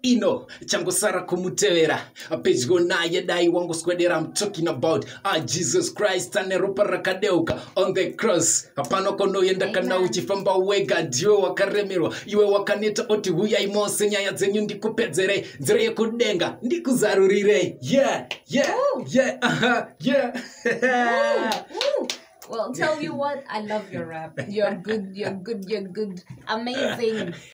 ino chango sara kumutevera page go na yedai wangu squadera. I'm talking about Jesus Christ aneropa rakadeuka on the cross hapana kono yenda kana uchifamba wega dio wakaremerwa iwe wakaneta oti huya imose nyaya zenyu ndikupedzere nzere kudenga ndikuzarurire yeah Well, tell you what, I love your rap. You're good. Amazing.